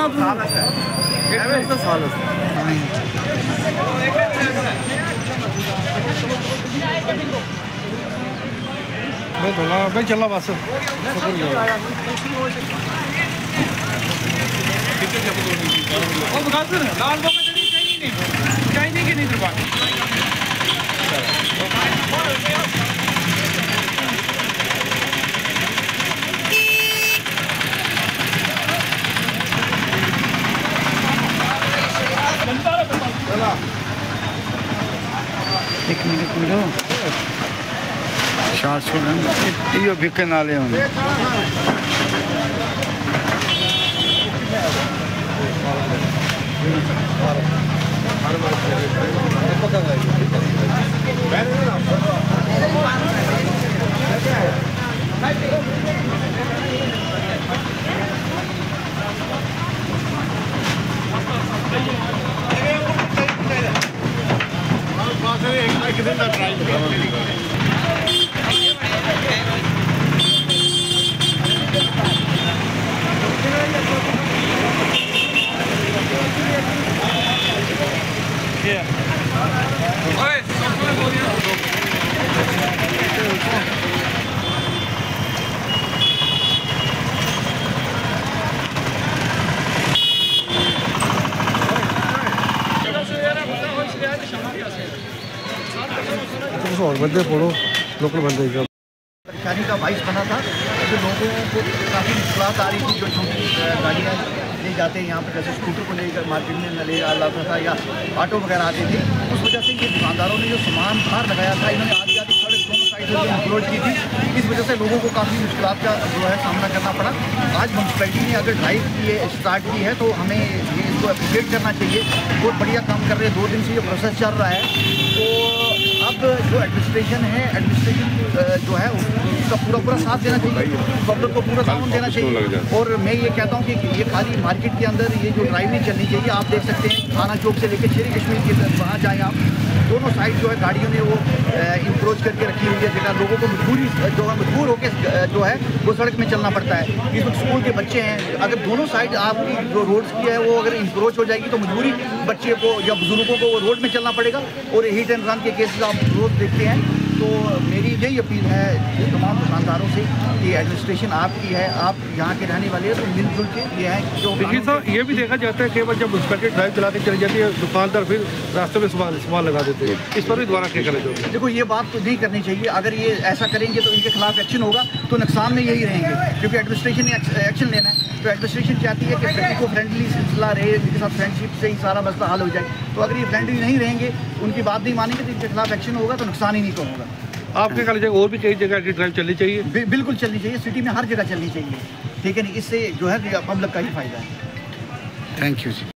कितना साल मैं चला बस एक मिनट शार्ट यो बिके नाले और बंदे पढ़ो लोकल बंदे परेशानी का बाइस बना था। तो लोगों को काफ़ी मुश्किलात आ रही थी। जो छोटी गाड़ियाँ ले जाते हैं यहाँ पर, जैसे स्कूटर को लेकर मार्केट में ले जाता था या ऑटो वगैरह आते थे, उस वजह से ये दुकानदारों ने जो सामान बाहर लगाया था, इन्होंने आधी सड़क दोनों साइड से अप्रोच की थी। इस वजह से लोगों को काफ़ी मुश्किलात का जो है सामना करना पड़ा। आज म्यूनसिपैलिटी ने अगर ड्राइव की है स्टार्ट की है तो हमें ये इसको अप्रिशिएट करना चाहिए। बहुत बढ़िया काम कर रहे हैं। 2 दिन से ये प्रोसेस चल रहा है। तो अब जो एडमिनिस्ट्रेशन है, एडमिनिस्ट्रेशन जो है उसका पूरा साथ देना चाहिए, पब्लिक को पूरा सामान देना चाहिए। और मैं ये कहता हूँ कि ये खाली मार्केट के अंदर ये जो ड्राइव नहीं चलनी चाहिए। आप देख सकते हैं थाना चौक से लेकर शेरी कश्मीर की तरफ वहाँ जाएँ आप, दोनों साइड जो है गाड़ियों ने वो इंक्रोच करके रखी हुई है जगह। लोगों को मजबूर होकर जो है वो सड़क में चलना पड़ता है। इस वक्त स्कूल के बच्चे हैं, अगर दोनों साइड आपकी जो रोड्स की है वो अगर इंक्रोच हो जाएगी तो मजबूरी बच्चे को या बुजुर्गों को वो रोड में चलना पड़ेगा। और हिट एंड रन के केसेस आप रोज देखते हैं। तो मेरी यही अपील है तमाम दुकानदारों से कि एडमिनिस्ट्रेशन आपकी है, आप यहाँ के रहने वाले हैं, तो मिलजुल के ये है। जो देखिए सर, ये भी देखा जाता है कि जब म्यूनसिपैलिटी ड्राइव चला के चली जाती है, दुकानदार फिर रास्ते में सामान लगा देते हैं। इस पर भी दोबारा क्या करें? देखो, ये बात तो नहीं करनी चाहिए। अगर ये ऐसा करेंगे तो इनके खिलाफ एक्शन होगा, तो नुकसान में यही रहेंगे, क्योंकि एडमिनिस्ट्रेशन ने एक्शन लेना है। तो एडमिनिस्ट्रेशन चाहती है कि इको फ्रेंडली सिलसिला रहे, इनके साथ फ्रेंडशिप से ही सारा मसला हल हो जाए। तो अगर ये फ्रेंडली नहीं रहेंगे, उनकी बात नहीं मानेंगे, तो इनके खिलाफ एक्शन होगा, तो नुकसान ही नहीं तो होगा। आपके ख्याल और भी कई जगह ड्राइव चलनी चाहिए? बिल्कुल चलनी चाहिए, सिटी में हर जगह चलनी चाहिए। ठीक है, नहीं इससे जो है पब्लिक का ही फायदा है। Thank you ji.